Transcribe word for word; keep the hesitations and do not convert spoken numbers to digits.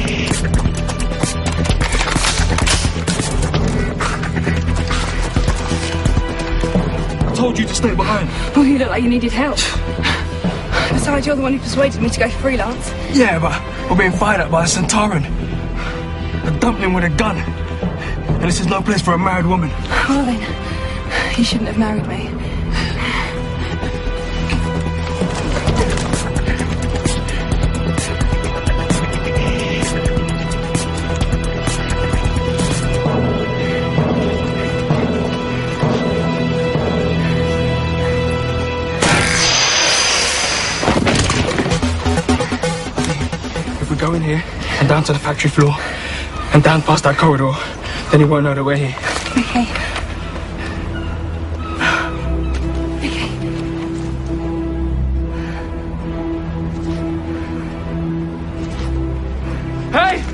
I told you to stay behind. Oh, you look like you needed help. Besides, you're the one who persuaded me to go freelance. Yeah, but we're being fired at by a Centauran. A dumpling with a gun. And this is no place for a married woman. Well then, you shouldn't have married me. If we go in here and down to the factory floor and down past that corridor, then he won't know that we're here. Okay. Okay. Hey!